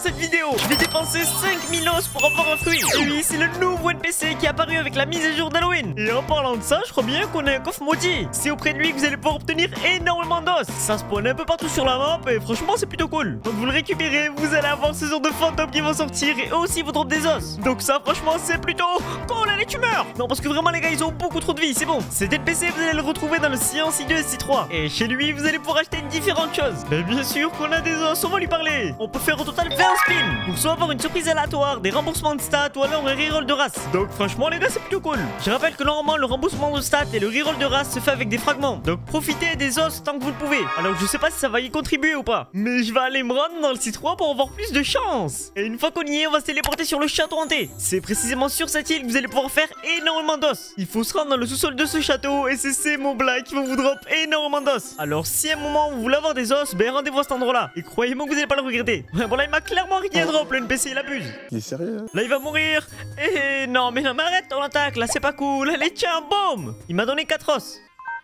cette vidéo, je vais dépenser 5000 os pour avoir un fruit. Et oui, c'est le nouveau NPC qui est apparu avec la mise à jour d'Halloween. Et en parlant de ça, je crois bien qu'on a un coffre maudit. C'est auprès de lui que vous allez pouvoir obtenir énormément d'os. Ça spawn un peu partout sur la map et franchement c'est plutôt cool. Donc vous le récupérez, vous allez avoir ce genre de fantômes qui vont sortir et aussi vous drop des os. Donc ça franchement c'est plutôt cool. Allez, tu meurs. Non, parce que vraiment les gars, ils ont beaucoup trop de vie, c'est bon. Cet NPC vous allez le retrouver dans le Science I2 et SI3. Et chez lui vous allez pouvoir acheter différentes choses. Mais bien sûr qu'on a des os, on va lui parler. On peut faire au total 20 spins pour soit avoir une surprise aléatoire, des remboursements de stats ou alors un reroll de race. Donc franchement les gars, c'est plutôt cool. Je rappelle que normalement le remboursement de stats et le reroll de race se fait avec des fragments. Donc profitez des os tant que vous le pouvez. Alors je sais pas si ça va y contribuer ou pas, mais je vais aller me rendre dans le SI3 pour avoir plus de chance. Et une fois qu'on y est, on va se téléporter sur le château hanté. C'est précisément sur cette île que vous allez pouvoir faire énormément d'os. Il faut se rendre dans le sous-sol de ce château et c'est ces mots-là qui vont vous drop énormément d'os. Alors si à un moment vous voulez avoir des os, ben rendez-vous à cet endroit-là. Et croyez-moi que vous n'allez pas le regretter. Bon là il m'a clairement rien drop, le NPC il abuse. Il est sérieux? Là il va mourir. Eh non mais arrête ton attaque, là c'est pas cool. Allez tiens, boum. Il m'a donné 4 os.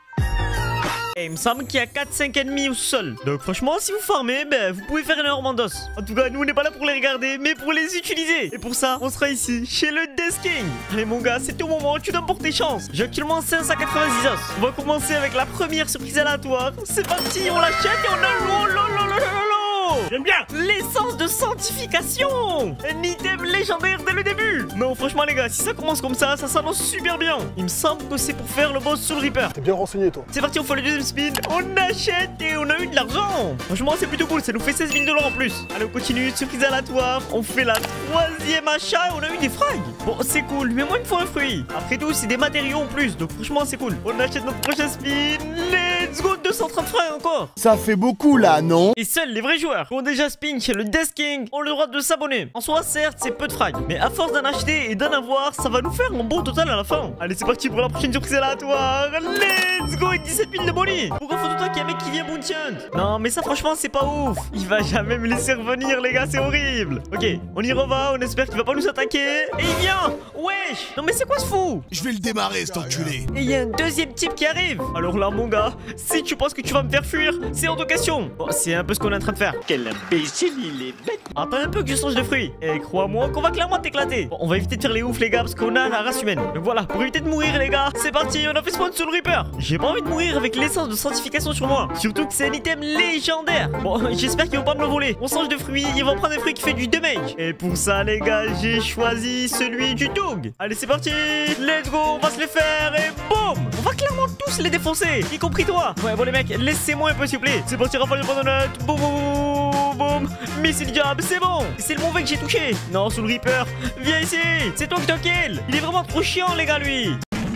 Et il me semble qu'il y a 4-5 ennemis au sol. Donc franchement si vous farmez, ben vous pouvez faire énormément d'os. En tout cas nous on n'est pas là pour les regarder, mais pour les utiliser. Et pour ça on sera ici chez le Death King. Allez mon gars, c'est au moment où tu dois me porter chance. J'ai actuellement 590 os. On va commencer avec la première surprise aléatoire. C'est parti, on l'achète et on a j'aime bien l'essence de sanctification. Un item légendaire dès le début. Non franchement les gars, si ça commence comme ça s'annonce super bien. Il me semble que c'est pour faire le boss Soul Reaper. T'es bien renseigné toi. C'est parti, on fait le deuxième spin. On achète et on a eu de l'argent. Franchement c'est plutôt cool, ça nous fait 16 000 $ en plus. Allez on continue, surprise aléatoire. On fait la troisième achat et on a eu des frags. Bon c'est cool, mais moi il me faut un fruit. Après tout c'est des matériaux en plus, donc franchement c'est cool. On achète notre prochain spin. Let's go, 230 frags encore. Ça fait beaucoup là, non? Et seuls les vrais joueurs qui ont déjà spin chez le Death King ont le droit de s'abonner. En soi certes c'est peu de frags, mais à force d'en acheter et d'en avoir, ça va nous faire un bon total à la fin. Allez c'est parti pour la prochaine surprise aléatoire. Let's go, et 17 000 de bonus. Pourquoi faut tout le temps qu'il y a un mec qui vient bounty hunt? Non mais ça franchement c'est pas ouf. Il va jamais me laisser revenir les gars, c'est horrible. Ok, on y reva, on espère qu'il va pas nous attaquer. Et il vient. Wesh. Non mais c'est quoi ce fou? Je vais le démarrer cet enculé. Et il y a un deuxième type qui arrive. Alors là mon gars, si tu penses que tu vas me faire fuir, c'est hors de question. Bon c'est un peu ce qu'on est en train de faire. Quel imbécile, il est bête. Attends un peu que je change de fruit. Et crois-moi qu'on va clairement t'éclater. Bon, on va éviter de faire les oufs les gars, parce qu'on a la race humaine. Donc voilà, pour éviter de mourir les gars, c'est parti, on a fait spawn Soul Reaper. J'ai pas envie de mourir avec l'essence de sanctification sur moi. Surtout que c'est un item légendaire. Bon, j'espère qu'ils vont pas me le voler. On change de fruit, ils vont prendre un fruit qui fait du damage. Et pour ça les gars, j'ai choisi celui du Doug. Allez c'est parti, let's go, on va se les faire et boum. On va clairement tous les défoncer, y compris toi. Ouais bon les mecs, laissez-moi un peu s'il vous plaît. C'est parti, Raphaël Bandonnette, boum boum boum. Missile diable, c'est bon. C'est le mauvais que j'ai touché. Non, Soul Reaper, viens ici. C'est toi qui te kill. Il est vraiment trop chiant les gars lui.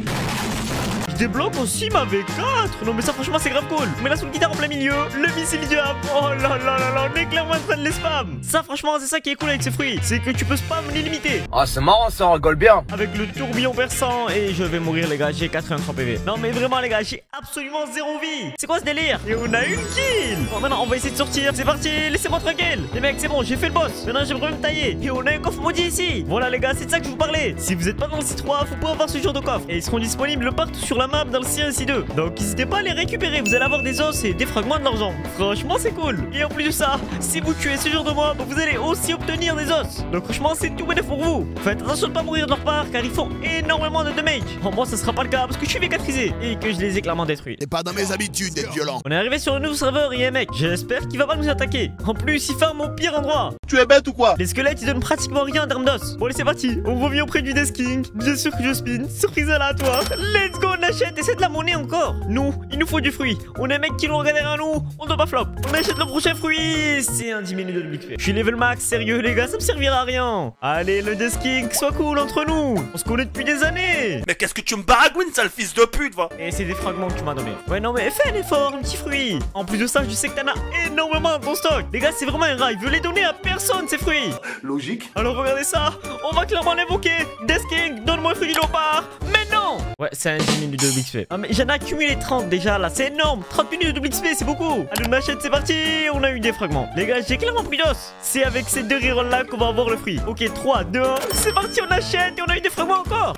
Je débloque aussi ma V4. Non mais ça franchement c'est grave cool. Mais là sous le guitare en plein milieu, le missile diable. Oh là là là là, on est clairement en train de les spam. Ça franchement c'est ça qui est cool avec ce fruit, c'est que tu peux spam l'illimité. Ah c'est marrant ça, on rigole bien. Avec le tourbillon perçant. Et je vais mourir les gars, j'ai 83 PV. Non mais vraiment les gars, j'ai absolument 0 vie. C'est quoi ce délire? Et on a une kill. Bon maintenant on va essayer de sortir. C'est parti, laissez-moi tranquille. Les mecs c'est bon, j'ai fait le boss. Maintenant j'aimerais me tailler. Et on a un coffre maudit ici. Voilà les gars, c'est de ça que je vous parlais. Si vous êtes pas dans le SI3, vous pouvez avoir ce genre de coffre. Et ils seront disponibles partout sur la map dans le Science I2. Donc n'hésitez pas à les récupérer, vous allez avoir des os et des fragments de l'argent. Franchement c'est cool. Et en plus de ça, si vous tuez ce genre de mob, vous allez aussi obtenir des os. Donc franchement c'est tout bénéf pour vous. Faites attention de pas mourir de leur part car ils font énormément de damage. En moi ça sera pas le cas parce que je suis V4isé et que je les ai clairement détruits. C'est pas dans mes habitudes d'être violent. On est arrivé sur un nouveau serveur et un mec, j'espère qu'il va pas nous attaquer. En plus il ferme au pire endroit. Tu es bête ou quoi? Les squelettes ils donnent pratiquement rien en termes d'os. Bon allez c'est parti, on revient auprès du Death King. Bien sûr que je spin, surprise aléatoire. Let's go, on achète et c'est de la monnaie encore. Nous, il nous faut du fruit. On a un mec qui nous regarde derrière nous, on doit pas flop. On achète le prochain fruit. C'est un 10 minutes de XP. Je suis level max, sérieux les gars, ça me servira à rien. Allez le Death King, soit cool entre nous. On se connaît depuis des années. Mais qu'est-ce que tu me baragouines, sale fils de pute, va? Et c'est des fragments que tu m'as donné. Ouais non mais fais un effort, un petit fruit. En plus de ça, je sais que t'en as énormément dans ton stock. Les gars c'est vraiment un rat, il veut les donner à personne ces fruits. Logique. Alors regardez ça, on va clairement l'invoquer. Death King, donne-moi un fruit du léopard. Mais non. Ouais c'est un 10 minutes de XP. Ah mais j'en ai accumulé 30 déjà là, c'est énorme. 30 minutes de double XP, c'est beaucoup. Allez on achète, c'est parti. On a eu des fragments. Les gars j'ai clairement pris d'os. C'est avec ces deux rerolls là qu'on va avoir le fruit. Ok 3, 2, 1, c'est parti, on achète et on a eu des fragments encore.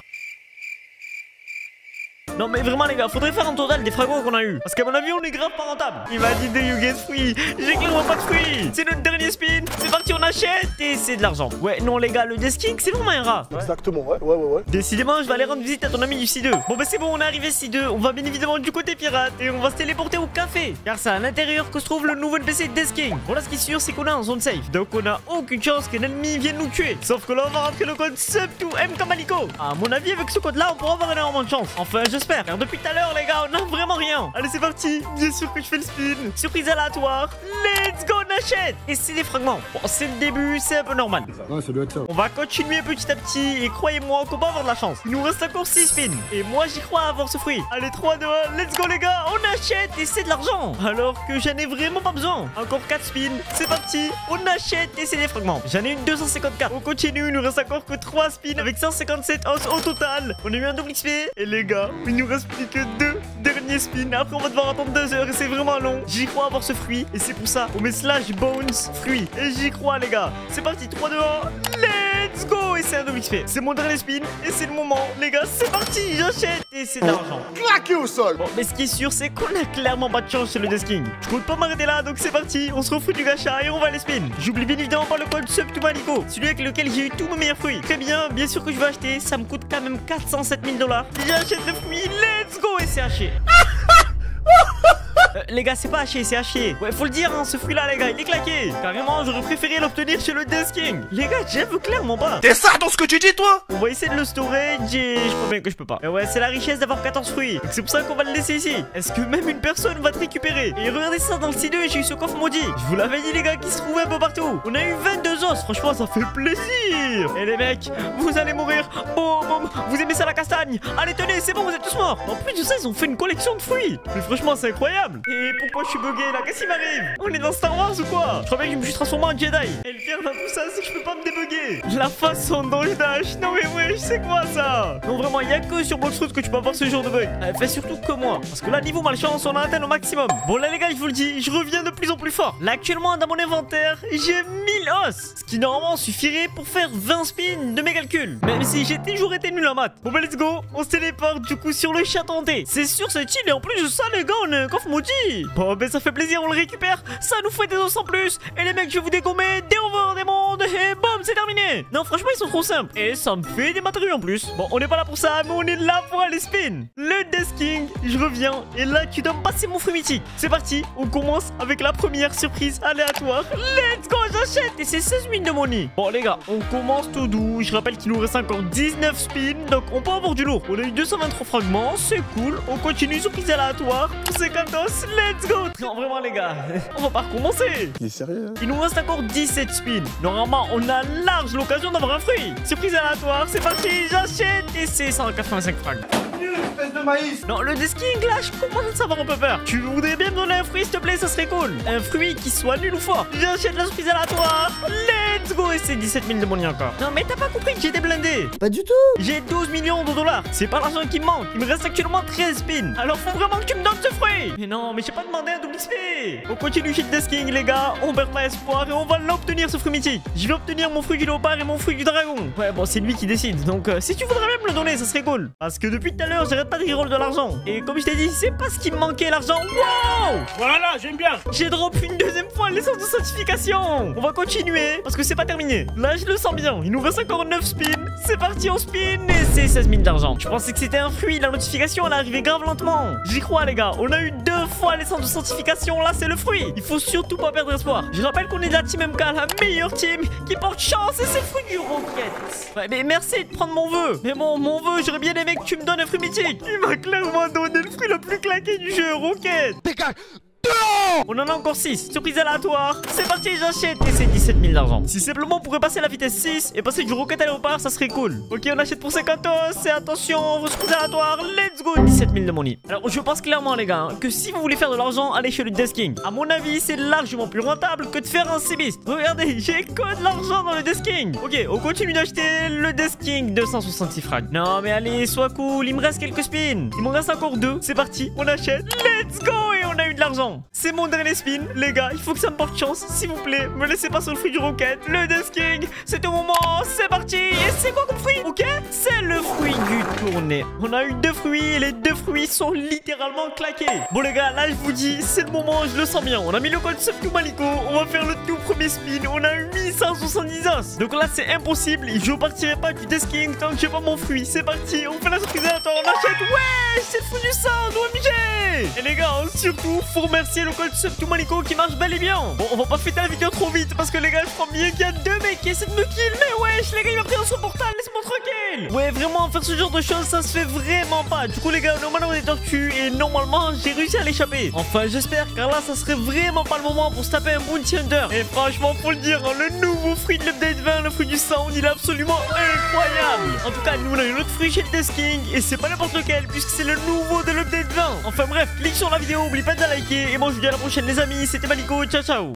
Non mais vraiment les gars, faudrait faire un total des fragments qu'on a eu. Parce qu'à mon avis on est grave pas rentable. Il m'a dit de you get free. J'ai clairement pas de fruits. C'est notre dernier spin. C'est parti, on achète. achète et c'est de l'argent. Ouais, non les gars, le Desking c'est vraiment un rat. Exactement, ouais. Décidément, je vais aller rendre visite à ton ami du C2. Bon bah c'est bon, on est arrivé C2. On va bien évidemment du côté pirate et on va se téléporter au café. Car c'est à l'intérieur que se trouve le nouveau NPC Desking. Bon là, ce qui est sûr, c'est qu'on est en zone safe. Donc on a aucune chance qu'un ennemi vienne nous tuer. Sauf que là, on va rentrer le code SUB2M comme Alico. À mon avis, avec ce code-là, on pourra avoir énormément de chance. Enfin, j'espère. Car depuis tout à l'heure, les gars, on a vraiment rien. Allez, c'est parti. Bien sûr que je fais le spin. Surprise aléatoire. Let's go, on achète. Et c'est des fragments. Bon, c'est le début, c'est un peu normal. Ouais, ça doit être ça. On va continuer petit à petit. Et croyez-moi qu'on va avoir de la chance. Il nous reste encore 6 spins. Et moi, j'y crois à avoir ce fruit. Allez, 3, 2, 1. Let's go, les gars. On achète et c'est de l'argent. Alors que j'en ai vraiment pas besoin. Encore 4 spins. C'est parti. On achète et c'est des fragments. J'en ai une 254. On continue. Il nous reste encore que 3 spins avec 157 os au total. On a eu un double XP. Et les gars, il nous reste plus que 2 derniers spins. Après, on va devoir attendre 2 heures et c'est vraiment long. J'y crois avoir ce fruit. Et c'est pour ça, on met /bones fruit. Et j'y crois, les gars. C'est parti. 3, 2, 1. Let's go. Et c'est un double XP. C'est mon dernier spin. Et c'est le moment. Les gars, c'est parti. J'achète. Et c'est de l'argent. Claqué au sol. Bon, mais ce qui est sûr, c'est qu'on a clairement pas de chance chez le Desking. Je compte pas m'arrêter là, donc c'est parti. On se refait du gacha et on va les spin. J'oublie bien évidemment pas le code SUB2Malico, celui avec lequel j'ai eu tous mes meilleurs fruits. Très bien, bien sûr que je vais acheter. Ça me coûte quand même 407 000 $. J'achète le fruit. Let's go. Et c'est haché. Les gars, c'est pas haché, c'est haché. Ouais, faut le dire, hein, ce fruit-là, les gars, il est claqué. Carrément, j'aurais préféré l'obtenir chez le Desking. Les gars, j'aime clairement pas. T'es ça dans ce que tu dis, toi? On va essayer de le storage et je crois bien que je peux pas. Et ouais, c'est la richesse d'avoir 14 fruits. C'est pour ça qu'on va le laisser ici. Est-ce que même une personne va te récupérer? Et regardez ça dans le C2, j'ai eu ce coffre maudit. Je vous l'avais dit, les gars, qui se trouvait un peu partout. On a eu 22 os. Franchement, ça fait plaisir. Et les mecs, vous allez mourir. Boum, boum. Vous aimez ça, la castagne? Allez, tenez, c'est bon, vous êtes tous morts. En plus de ça, ils ont fait une collection de fruits. Mais franchement, c'est incroyable. Et pourquoi je suis bugué là? Qu'est-ce qui m'arrive? On est dans Star Wars ou quoi? Je crois bien que je me suis transformé en Jedi. Et le pire dans tout ça, c'est que je peux pas me débugger. La façon dont je dash. Non mais ouais, je sais quoi ça? Non vraiment, il y a que sur Bloxroot que tu peux avoir ce genre de bug. Fait surtout que moi. Parce que là, niveau malchance, on a atteint le maximum. Bon là les gars, je vous le dis, je reviens de plus en plus fort. Là actuellement dans mon inventaire, j'ai 1000 os. Ce qui normalement suffirait pour faire 20 spins de mes calculs. Même si j'ai toujours été nul en maths. Bon bah let's go. On se téléporte du coup sur le chat hanté. C'est sûr, c'est chill. Et en plus de ça, les gars, on a un coffre maudit. Bon ben ça fait plaisir, on le récupère. Ça nous fait des os en plus. Et les mecs, je vais vous dégommer des over des mondes. Et boum, c'est terminé. Non franchement, ils sont trop simples. Et ça me fait des matériaux en plus. Bon, on n'est pas là pour ça, mais on est là pour aller spin. Le Desking, je reviens. Et là, tu dois me passer mon fruit mythique. C'est parti, on commence avec la première surprise aléatoire. Let's go, j'achète. Et c'est 16 000 de money. Bon les gars, on commence tout doux. Je rappelle qu'il nous reste encore 19 spins. Donc on peut avoir du lourd. On a eu 223 fragments, c'est cool. On continue, surprise aléatoire. 50 os, let's go. Non vraiment les gars, on va pas recommencer. Il est sérieux, hein? Il nous reste encore 17 spins. Normalement, on a large l'occasion d'avoir un fruit. Surprise aléatoire, c'est parti, j'achète. Et c'est 185 francs. Espèce de maïs. Non, le Desking là, je commence à avoir un peu peur. Tu voudrais bien me donner un fruit, s'il te plaît, ça serait cool. Un fruit qui soit nul ou fort. J'achète la surprise aléatoire. Let's go. Et c'est 17 000 de money encore. Non mais t'as pas compris que j'étais blindé? Pas du tout. J'ai 12 millions de $. C'est pas l'argent qui me manque. Il me reste actuellement 13 spins. Alors faut vraiment que tu me donnes ce fruit. Mais non, mais j'ai pas demandé un double XP. On continue chez le Desking, les gars. On perd pas espoir et on va l'obtenir, ce fruit mythique. Je vais obtenir mon fruit du léopard et mon fruit du dragon. Ouais, bon, c'est lui qui décide. Donc, si tu voudrais bien me le donner, ça serait cool. Parce que depuis tout à l'heure, j'arrête pas de reroll de l'argent. Et comme je t'ai dit, c'est pas ce qui me manquait, l'argent. Wow! Voilà, j'aime bien. J'ai drop une deuxième fois l'essence de certification. On va continuer parce que c'est pas terminé. Là, je le sens bien. Il nous reste encore 9 spins. C'est parti, on spin et c'est 16 000 d'argent. Je pensais que c'était un fruit. La notification, elle est arrivée grave lentement. J'y crois, les gars. On a eu 2 fois l'essence de certification. Là, c'est le fruit. Il faut surtout pas perdre espoir. Je rappelle qu'on est de la team MK, la meilleure team qui porte chance et c'est le fruit du roquette. Ouais, mais merci de prendre mon vœu. Mais bon, mon vœu, j'aurais bien aimé que tu me donnes un fruit mythique. Il m'a clairement donné le fruit le plus claqué du jeu, roquette. On en a encore 6. Surprise aléatoire. C'est parti, j'achète. Et c'est 17 000 d'argent. Si simplement on pourrait passer la vitesse 6 et passer du roquette à léopard, ça serait cool. Ok, on achète pour 50 os. Et attention, surprise aléatoire. Let's go. 17 000 de money. Alors, je pense clairement, les gars, que si vous voulez faire de l'argent, allez chez le Desking. À mon avis, c'est largement plus rentable que de faire un Seabist. Regardez, j'ai que de l'argent dans le Desking. Ok, on continue d'acheter le Desking. 266 francs. Non, mais allez, sois cool. Il me reste quelques spins. Il m'en reste encore 2. C'est parti, on achète. Let's go. Et on a eu de l'argent. d'argent. C'est mon dernier spin. Les gars, il faut que ça me porte chance. S'il vous plaît, me laissez pas sur le fruit du roquette. Le Death King. C'est au moment. C'est parti. Et c'est quoi comme fruit? Ok, c'est le fruit du tourné. On a eu 2 fruits et les 2 fruits sont littéralement claqués. Bon les gars, là je vous dis, c'est le moment, je le sens bien. On a mis le code SubToMaliko. On va faire le tout premier spin. On a eu 1170 os. Donc là c'est impossible. Je partirai pas du Death King tant que j'ai pas mon fruit. C'est parti, on fait la surprise. Attends, on achète. Ouais, c'est le fruit du sang, OMG. Et les gars, surtout, faut remercier le code SubToMaliko qui marche bel et bien. Bon, on va pas fêter la victoire trop vite parce que les gars, je crois bien qu'il y a 2 mecs qui essaient de me kill. Mais wesh, les gars, il m'a pris dans son portal. Laisse-moi tranquille. Ouais, vraiment, faire ce genre de choses, ça se fait vraiment pas. Du coup, les gars, normalement, on est tortues et normalement, j'ai réussi à l'échapper. Enfin, j'espère, car là, ça serait vraiment pas le moment pour se taper un Bounty Hunter. Et franchement, faut le dire, hein, le nouveau fruit de l'update 20, le fruit du sang, il est absolument incroyable. En tout cas, nous, on a eu l'autre fruit chez le Death King et c'est pas n'importe lequel puisque c'est le nouveau de l'update 20. Enfin bref, clique sur la vidéo, oublie pas de la liker et moi je vous dis à la prochaine les amis, c'était Maliko, ciao ciao.